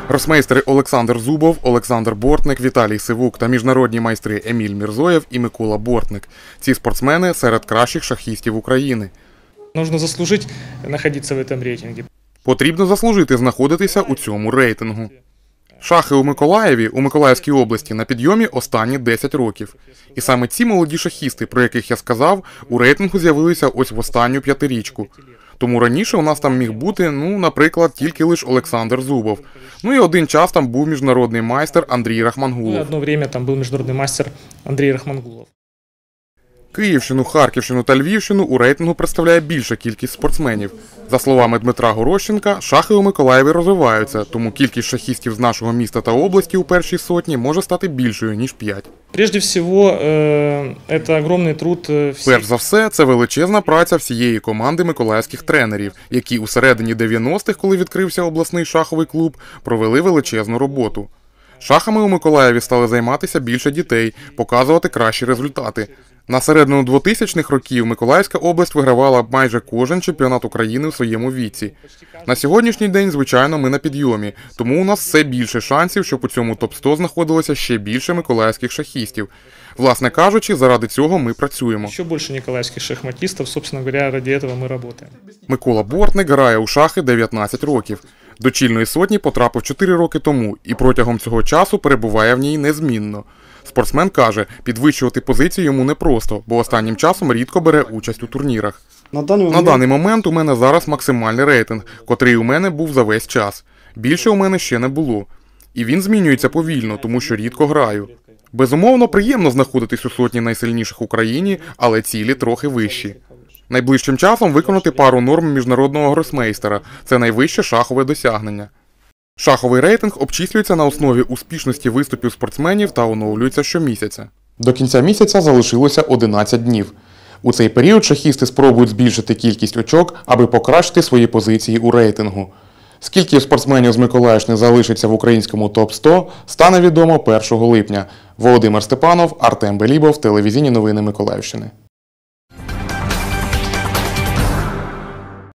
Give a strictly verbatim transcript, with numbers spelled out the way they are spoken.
Гросмейстери Олександр Зубов, Олександр Бортник, Віталій Сивук та міжнародні майстри Еміль Мірзоєв і Микола Бортник. Ці спортсмени серед кращих шахістів України. Потрібно заслужити знаходитися в цьому рейтингу. Потрібно заслужити знаходитися у цьому рейтингу. Шахи у Миколаєві, у Миколаївській області, на підйомі останні десять років. І саме ці молоді шахісти, про яких я сказав, у рейтингу з'явилися ось в останню п'ятирічку. Тому раніше у нас там міг бути, ну, наприклад, тільки лише Олександр Зубов. Ну і один час там був міжнародний майстер Андрій Рахмангулов. Одне время там був міжнародний майстер Андрій Рахмангулов. Київщину, Харківщину та Львівщину у рейтингу представляє більша кількість спортсменів. За словами Дмитра Горощенка, шахи у Миколаєві розвиваються, тому кількість шахістів з нашого міста та області у першій сотні може стати більшою, ніж п'ять. Прежде всього, це огромний труд. Перш за все, це величезна праця всієї команди миколаївських тренерів, які у середині дев'яностих, коли відкрився обласний шаховий клуб, провели величезну роботу. Шахами у Миколаєві стали займатися більше дітей, показувати кращі результати. На середину двотисячних років Миколаївська область вигравала майже кожен чемпіонат України у своєму віці. На сьогоднішній день, звичайно, ми на підйомі, тому у нас все більше шансів, щоб у цьому топ сто знаходилося ще більше миколаївських шахістів. Власне кажучи, заради цього ми працюємо. Ще більше миколаївських шахматистів, собственно говоря, ради цього ми працюємо. Микола Бортник грає у шахи дев'ятнадцять років. До чільної сотні потрапив чотири роки тому і протягом цього часу перебуває в ній незмінно. Спортсмен каже, підвищувати позиції йому непросто, бо останнім часом рідко бере участь у турнірах. На даний момент... На даний момент у мене зараз максимальний рейтинг, котрий у мене був за весь час. Більше у мене ще не було. І він змінюється повільно, тому що рідко граю. Безумовно, приємно знаходитись у сотні найсильніших в Україні, але цілі трохи вищі. Найближчим часом виконати пару норм міжнародного гросмейстера – це найвище шахове досягнення. Шаховий рейтинг обчислюється на основі успішності виступів спортсменів та оновлюється щомісяця. До кінця місяця залишилося одинадцять днів. У цей період шахісти спробують збільшити кількість очок, аби покращити свої позиції у рейтингу. Скільки спортсменів з Миколаївщини залишиться в українському топ сто, стане відомо першого липня. Володимир Степанов, Артем Белібов, телевізійні новини Миколаївщини.